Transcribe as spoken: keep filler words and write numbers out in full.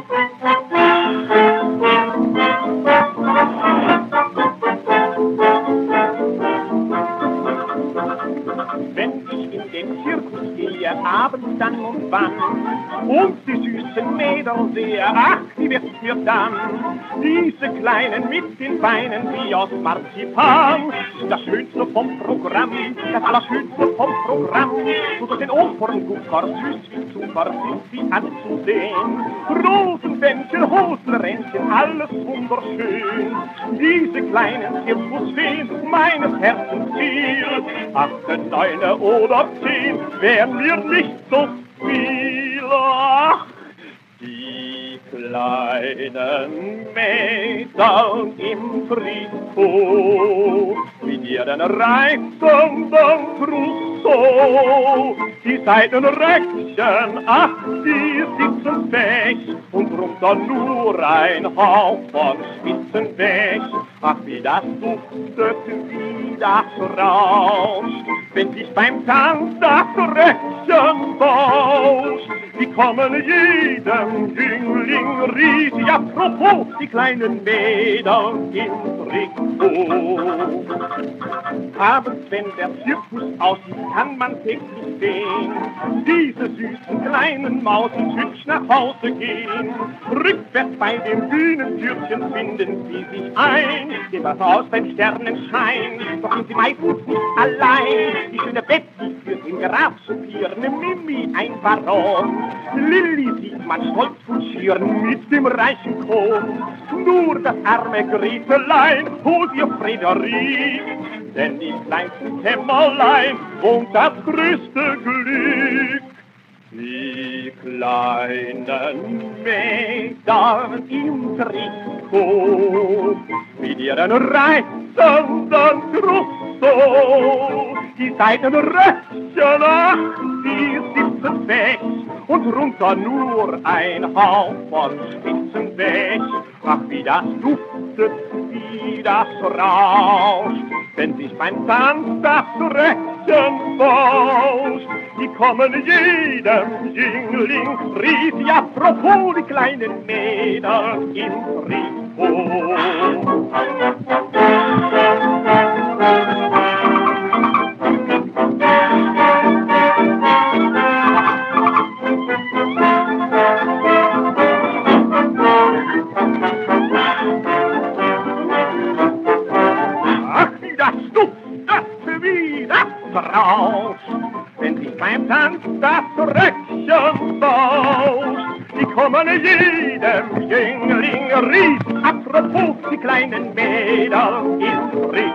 Wenn ich in den Zirkus gehe, abends dann und wann, und die süßen Mädel sehe, ach, wie wird's mir dann? Diese Kleinen mit den Beinen wie aus Marzipan, das Schönste vom Programm, das Allerschönste vom Programm. So durch den Operngucker, süß wie Zucker, sind sie anzusehen. Rosenbändchen, Hosenrändchen, alles wunderschön. Diese kleinen Zirkusfeen, meines Herzens Ziel. Achte, neune oder zehn, wären mir nicht so viel. Ach, die kleinen Mädel im Trikot, mit ihren reizenden Trousseau, die Seitenröckchen, ach, die sitzen weg, und drunter nur ein Hauch von Spitzenweg. Ach, wie das duftet, wie das rauscht, wenn sich beim Tanz das Röckchen bauscht. Die kommen jedem Jüngling riesig, apropos, die kleinen Mädel im Trikot. Abends, wenn der Zirkus aussieht, kann man täglich sehen diese süßen kleinen Mausen hübsch nach Hause gehen. Rückwärts bei dem Bühnentürchen finden sie sich ein, geht das aus beim Sternenschein, doch sind sie meistens nicht allein. Die schöne Betty führt den Graf zu Pier, ne Mimi ein Baron. Lilli sieht man stolz kutschieren mit dem reichen Kohn. Nur das arme Gretelein holt ihr Frederik, denn im kleinsten Kämmerlein wohnt das größte Glück. Die kleinen Mädel im Trikot, mit ihren reizenden Trousseau, die Seitenröckchen, ach, die sitzen weg, und runter nur ein Hauch von Spitzenweg. Ach, wie das duftet, wie das rauscht, wenn sich beim Tanz das Röckchen bauscht. Die kommen jedem Jüngling riesig, apropos, die kleinen Mädel im Trikot. Rauscht, wenn sich beim Tanz das Röckchen bauscht. Die kommen jedem Jüngling riesig, apropos, die kleinen Mädel im Ries.